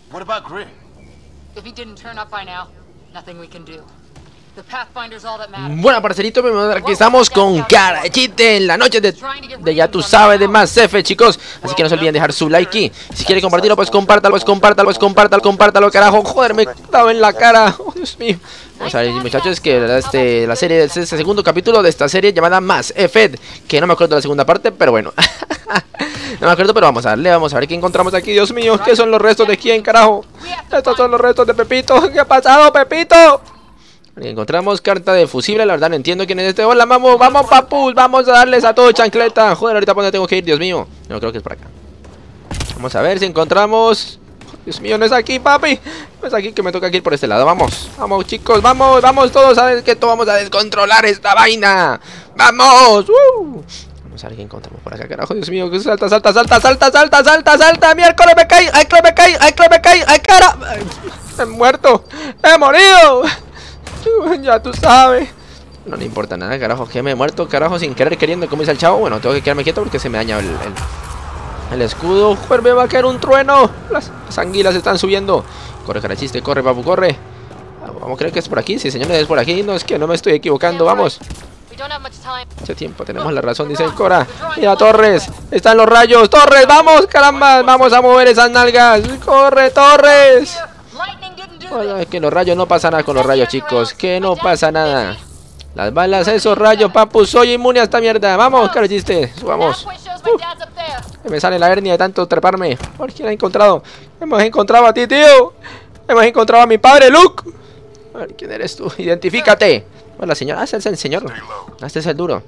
What about Grig? If he didn't turn up by now, nothing we can do. The Pathfinder's all that matters. Bueno, parcerito, aquí estamos con Karachite en la noche de ya tú sabes, de Mass Effect, chicos. Así que no se olviden dejar su like y si quieren compartirlo, pues compártalo, compártalo, carajo. Joder, me he dado en la cara. Oh, Dios mío. Vamos a ver, muchachos, que la serie es este segundo capítulo de esta serie llamada Mass Effect, que no me acuerdo de la segunda parte, pero bueno. No me acuerdo, pero vamos a darle, vamos a ver qué encontramos aquí. Dios mío, ¿qué son los restos de quién, carajo? Estos son los restos de Pepito. ¿Qué ha pasado, Pepito? Encontramos carta de fusible, la verdad no entiendo quién es este. Hola, vamos, papus, vamos a darles a todo chancleta. Joder, ahorita por dónde tengo que ir, Dios mío. No, creo que es por acá. Vamos a ver si encontramos. Dios mío, no es aquí, papi. No es aquí, que me toca ir por este lado. Vamos, vamos, chicos, vamos todos a ver que todos vamos a descontrolar esta vaina. ¡Vamos! Vamos a ver qué encontramos por acá, carajo. Dios mío, salta. Miércoles me caí. ¡Ay, que me caí! ¡Ay, cara! He muerto. He morido. Ya tú sabes. No le importa nada, carajo. Que me he muerto, carajo, sin querer queriendo, como dice el chavo. Bueno, tengo que quedarme quieto porque se me daña el escudo. Joder, me va a caer un trueno. Las anguilas están subiendo. Corre, Karachiste, corre, papu, corre. Vamos, creo que es por aquí. Sí, señores, es por aquí. No, es que no me estoy equivocando, vamos. Hace tiempo tenemos la razón, dice el Cora. Mira, Torres, están los rayos. Torres, vamos, caramba. Vamos a mover esas nalgas. Corre, Torres. Bueno, es que los rayos no pasa nada con los rayos, chicos. Que no pasa nada. Las balas, esos rayos, papu. Soy inmune a esta mierda. Vamos, Karachiste, subamos. Me sale la hernia de tanto treparme. ¿Por quién ha encontrado? Hemos encontrado a ti, tío. Hemos encontrado a mi padre, Luke. A ver, ¿quién eres tú? Identifícate. Hola, señor. Ah, este es el señor. Este es el duro.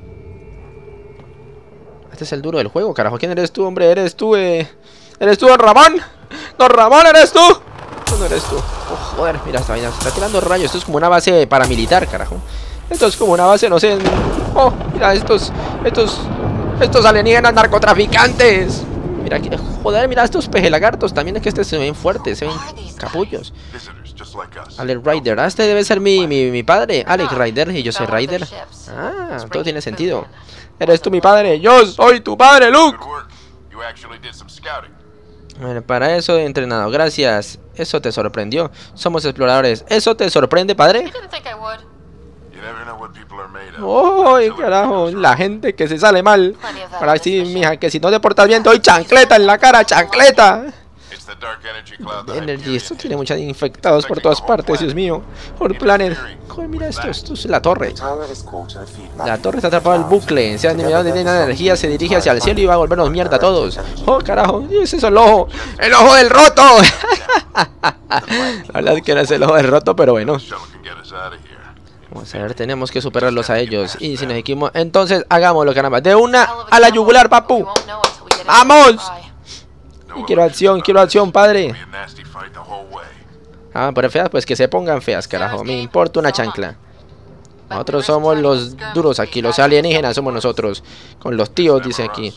Este es el duro del juego, carajo. ¿Quién eres tú, hombre? ¿Eres tú, Don Ramón? ¡Don Ramón, eres tú! No eres tú. Oh, joder, mira esta vaina. Se está tirando rayos. Esto es como una base paramilitar, carajo. Esto es como una base, no sé. Oh, mira, estos alienígenas narcotraficantes. Mira, joder, mira estos pejelagartos. También es que se ven fuertes, se ven capullos. Alex Ryder. Ah, este debe ser mi padre. Alex Ryder y yo soy Ryder. Ah, todo tiene sentido. ¿Eres tú mi padre? Yo soy tu padre, Luke. Bueno, para eso he entrenado. Gracias. Eso te sorprendió. Somos exploradores. ¿Eso te sorprende, padre? ¡Ay, carajo! La gente que se sale mal. Ahora sí, mija, que si no te portas bien te doy chancleta en la cara, chancleta. Energy, esto tiene muchos infectados por todas partes, Dios mío. Por Planet. Joder, mira esto es la torre. La torre está atrapada en el bucle. Se ha eliminado de la energía, se dirige hacia el cielo y va a volvernos mierda a todos. Oh, carajo, ese es el ojo. ¡El ojo del roto! La verdad es que no es el ojo del roto, pero bueno. Vamos a ver, tenemos que superarlos a ellos. Y si nos equivocamos, entonces hagámoslo, caramba. De una a la yugular, papu. ¡Vamos! Y quiero acción, padre. Ah, pero feas, pues que se pongan feas, carajo. Me importa una chancla. Nosotros somos los duros aquí, los alienígenas somos nosotros. Con los tíos, dice aquí.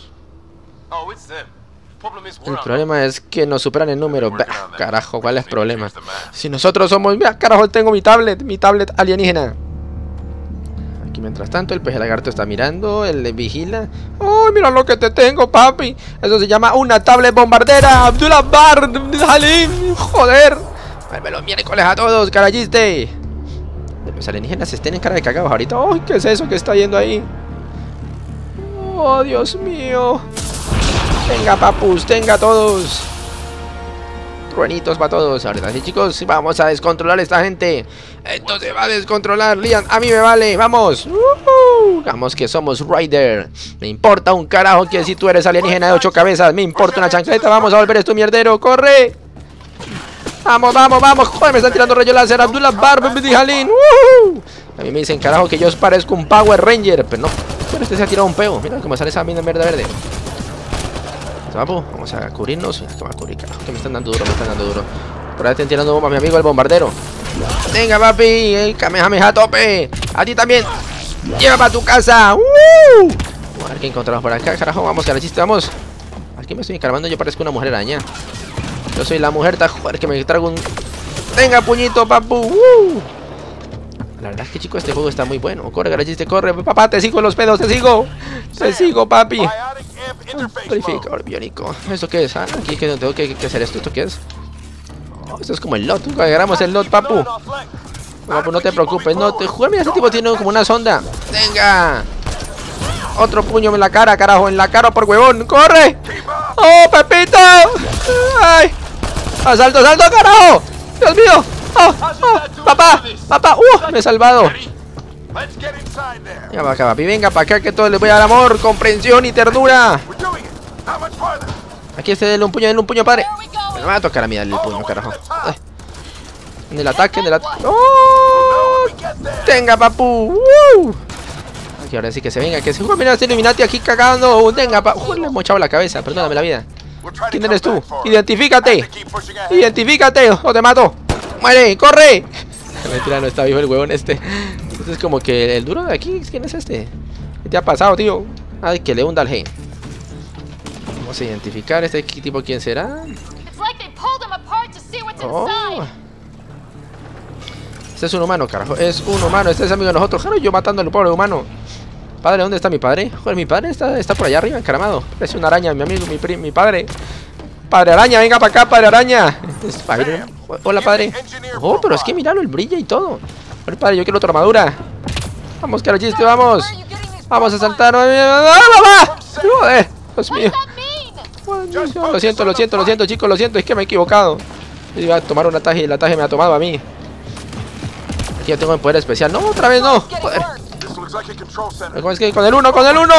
El problema es que nos superan en número. Carajo, ¿cuál es el problema? Si nosotros somos... Mira, carajo, tengo mi tablet alienígena. Aquí mientras tanto el pejelagarto está mirando, él le vigila. ¡Oh, mira lo que te tengo, papi! Eso se llama una tablet bombardera. Abdullah Bar Halim. Joder. Vuelve los miércoles a todos, carayiste. Los alienígenas estén en cara de cagados ahorita. ¡Oh, qué es eso que está yendo ahí! ¡Oh, Dios mío! Tenga, papus, tenga todos. Truenitos para todos. Ahora sí, chicos, vamos a descontrolar a esta gente. Esto se va a descontrolar, Liam. A mí me vale, vamos. Vamos que somos Ryder. Me importa un carajo que si tú eres alienígena de 8 cabezas. Me importa una chancleta. Vamos a volver esto mierdero. ¡Corre! Vamos. Joder, me están tirando rayos láser. Abdullah Barb Halin. A mí me dicen, carajo, que yo parezco un Power Ranger. Pero no. Pero este se ha tirado un peo. Mira cómo sale esa mina verde. Vamos a cubrirnos. Que va a cubrir, carajo, que me están dando duro, Por ahí están tirando bombas, mi amigo el bombardero. Venga, papi, el Kamehameha a tope. A ti también. Lleva para tu casa. Vamos a ver qué encontramos por acá, carajo. Vamos, que la chiste, vamos. Aquí me estoy encargando, yo parezco una mujer araña. Yo soy la mujer, joder, que me trago un... Venga, puñito, papu. La verdad es que, chicos, este juego está muy bueno. Corre, garachiste, corre. Papá, te sigo en los pedos, te sigo. Te sigo, papi. Purificador biónico. ¿Esto qué es? Ah, aquí es que tengo que hacer esto. ¿Esto qué es? Oh, esto es como el lot. Agarramos el lot, papu. Papu, no te preocupes. No te juegues. Mira, este tipo tiene como una sonda. Venga. Otro puño en la cara, carajo. En la cara por huevón. ¡Corre! ¡Oh, Pepito! ¡Ay! ¡Asalto, asalto, carajo! ¡Dios mío! ¡Oh, oh! ¡Papá! ¡Papá! Me he salvado! Venga para acá, papi. Venga para acá que todo les voy a dar amor, comprensión y ternura. Aquí denle un puño, padre. Me va a tocar a mí darle el puño, carajo. En el ataque, ¡oh! ¡Tenga, papu! Aquí ahora sí que se venga, que se juega. Mira este Illuminati aquí cagando. Venga, papu. Le hemos echado la cabeza, perdóname la vida. ¿Quién eres tú? Identifícate. Identifícate o te mato. Muere, corre. Mentira, no está vivo el huevón este. Este es como que el duro de aquí. ¿Quién es este? ¿Qué te ha pasado, tío? Ay, que le hunda al G. Vamos a identificar este tipo. ¿Quién será? Oh. Este es un humano, carajo. Es un humano. Este es amigo de nosotros. Claro, yo matando al pobre humano. Padre, ¿dónde está mi padre? Joder, mi padre está por allá arriba, encaramado. Parece una araña, mi amigo, mi padre. Padre araña, venga para acá, padre araña. Hola, padre. Oh, pero es que míralo, el brilla y todo. Hola, padre, yo quiero otra armadura. Vamos, carachiste, vamos. Vamos a saltar. ¡Ah, mamá! Joder, Dios mío. Lo siento, chicos, lo siento. Es que me he equivocado. Yo iba a tomar un ataje y el ataje me ha tomado a mí. Aquí yo tengo el poder especial. No, otra vez no. Joder. ¿Cómo es que? Con el uno.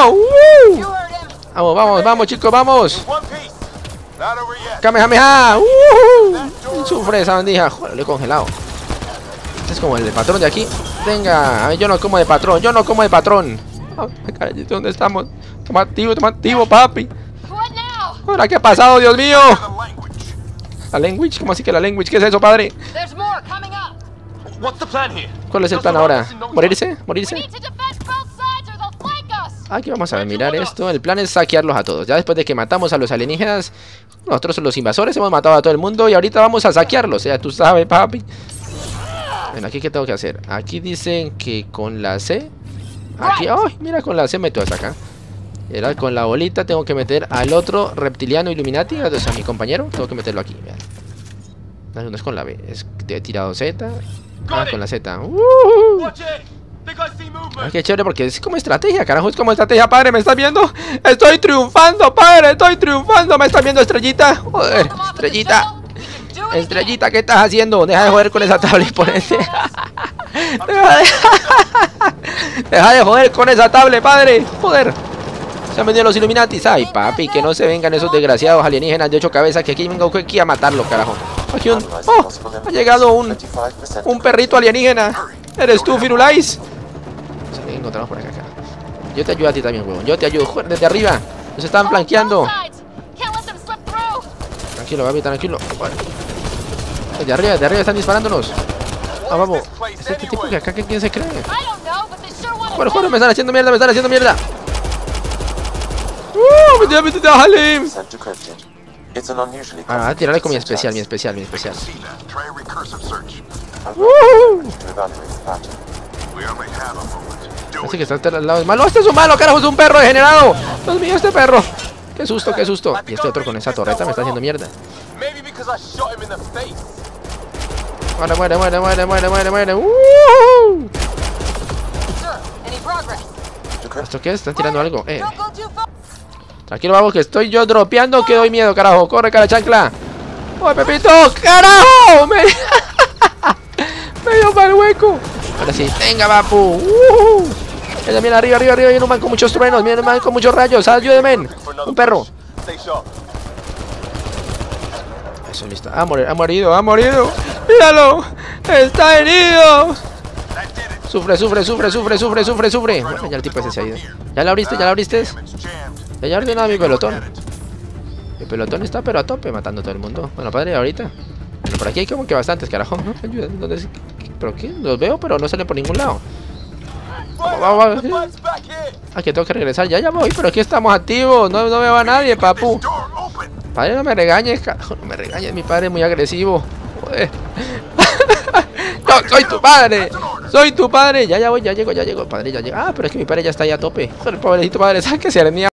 Vamos, chicos, vamos. Kamehameha. Sufre esa bandija. Joder, lo he congelado. Este es como el patrón de aquí. Venga, a ver, yo no como de patrón. Oh, ¿dónde estamos? Toma activo, papi. Ahora, ¿qué ha pasado, Dios mío? La language, ¿cómo así que la language? ¿Qué es eso, padre? ¿Cuál es el plan ahora? ¿Morirse? Aquí vamos a mirar esto. El plan es saquearlos a todos. Ya después de que matamos a los alienígenas, nosotros los invasores hemos matado a todo el mundo y ahorita vamos a saquearlos. Ya tú sabes, papi. Bueno, aquí qué tengo que hacer. Aquí dicen que con la C. Aquí, ¡ay! Mira, con la C meto hasta acá. Era con la bolita tengo que meter al otro reptiliano Illuminati, o sea, a mi compañero. Tengo que meterlo aquí. No, no es con la B, es he tirado Z. Ah, con la Z. Ay, qué chévere porque es como estrategia, carajo, es como estrategia, padre, ¿me estás viendo? Estoy triunfando, padre, estoy triunfando. ¿Me estás viendo, estrellita? Joder, estrellita, ¿qué estás haciendo? Deja de joder con esa tablet y ponete. Deja de joder con esa tablet, padre. Joder. Se han venido los Illuminatis. Ay, papi, que no se vengan esos desgraciados alienígenas de 8 cabezas. Que aquí vengo aquí a matarlo, carajo. Aquí ha llegado un perrito alienígena. ¿Eres tú, Firulais? Sí, encontramos por acá, carajo. Yo te ayudo a ti también, huevón. Yo te ayudo. Joder, desde arriba. Nos están flanqueando. Tranquilo, papi, tranquilo. Desde arriba están disparándonos. Ah, vamos. Este tipo que acá, ¿quién se cree? Joder, me están haciendo mierda. ¡Déjale! Ah, tirarle con mi especial. Así que está al lado. ¡Es malo! ¡Este es un malo, carajo! ¡Es un perro degenerado! ¡Dios mío, este perro! ¡Qué susto! Y este otro con esa torreta me está haciendo mierda. Muere. ¿Esto qué es? ¿Están tirando algo? Tranquilo, vamos, que estoy yo dropeando, que doy miedo, carajo. Corre, cara chancla. ¡Oh, Pepito! ¡Carajo! Me dio para el hueco. Ahora sí, venga, papu. Mira, arriba. Viene un man con muchos truenos. Viene un man con muchos rayos. Ayúdenme. Un perro. Eso, listo. Ha morido. Míralo. Está herido. Sufre. Bueno, ya el tipo ese se ha ido. ¿Ya la abriste? Ya ordenado mi pelotón. El pelotón está pero a tope matando a todo el mundo. Bueno, padre, ahorita. Bueno, por aquí hay como que bastantes, carajo. Ayuda. ¿Dónde es? ¿Pero qué? Los veo, pero no salen por ningún lado. Vamos. Aquí tengo que regresar. Ya voy, pero aquí estamos activos. No veo a nadie, papu. Padre, no me regañes, carajo. No me regañes, mi padre es muy agresivo. Joder. No, soy tu padre. Ya voy, ya llego. Padre, ya llega. Ah, pero es que mi padre ya está ahí a tope. Joder, pobrecito padre, ¿sabes qué se hernia?